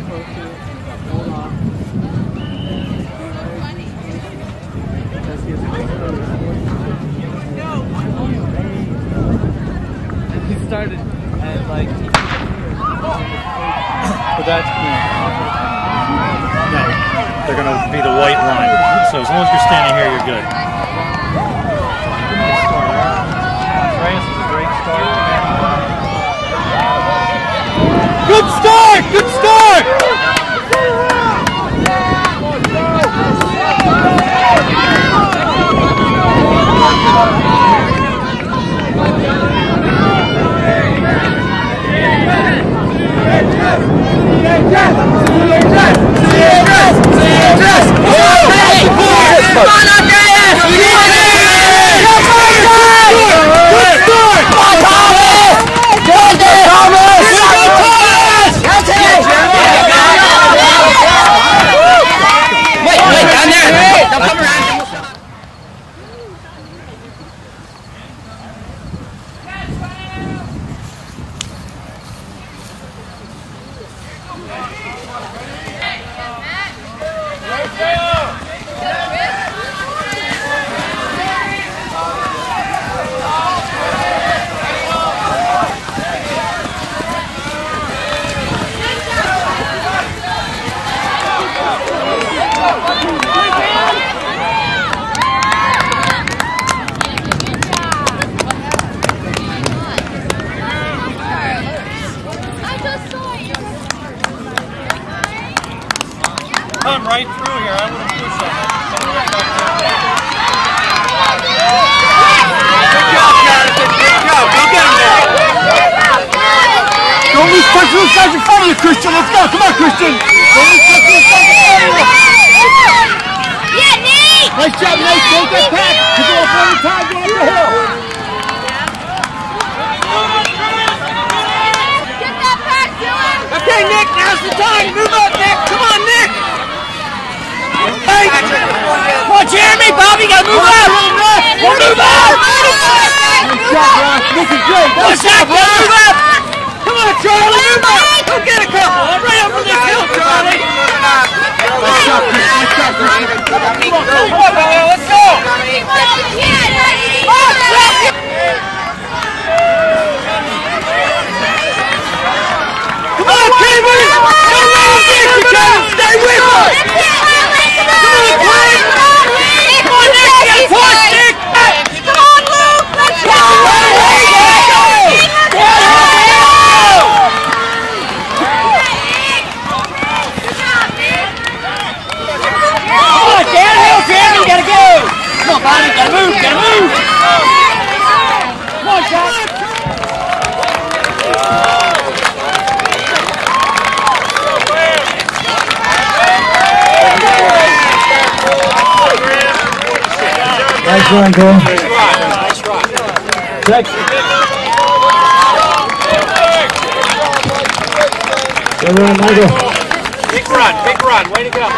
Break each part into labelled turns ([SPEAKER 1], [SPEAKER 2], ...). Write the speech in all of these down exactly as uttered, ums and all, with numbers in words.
[SPEAKER 1] He started and like, but that's cool.
[SPEAKER 2] No, they're gonna be the white line. So as long as you're standing here, you're good.
[SPEAKER 1] France is a great start.
[SPEAKER 2] Good start! Good start! Come right through here. I wouldn't push on that. Good job, Jonathan. Good job. Go get him there. Don't lose touch of the sides in front of you, Christian. Let's go. Come on, Christian. Don't lose touch of the sides in front of you.
[SPEAKER 3] Yeah, Nate.
[SPEAKER 2] Nice job, Nate. Take that pack. You go up one time. Go up the hill.
[SPEAKER 3] Get that pack, Dylan.
[SPEAKER 2] Okay, Nick. Now's the time. Move up, Nick. Come on, Nick. Come on, Jeremy, Bobby, gotta move up! We'll move up! Nice job, Ross. This is great. Nice job, move up! Come on, Charlie, move up! Go get a couple. I'm right over this hill, Charlie. Nice job, Chris. Nice job, Chris. Come on, come on, Bobby, let's go! Come on, Kevin! Don't let him get you, Kevin! Stay with us!
[SPEAKER 4] Nice run, Bill.
[SPEAKER 2] Nice rock.
[SPEAKER 4] Check. Good run, Michael.
[SPEAKER 2] Big run, big run. Way to go.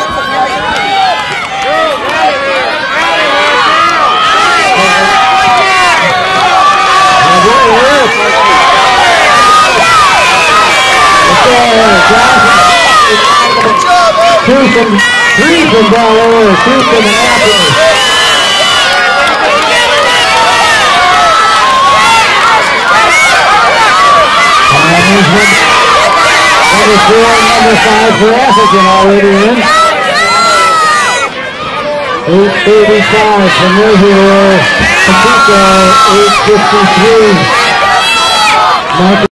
[SPEAKER 4] Two from, three from Ball, two from Annapolis. Number four and number five for Atherton already in. eight thirty-five from Riverway. Topeka, eight fifty-three.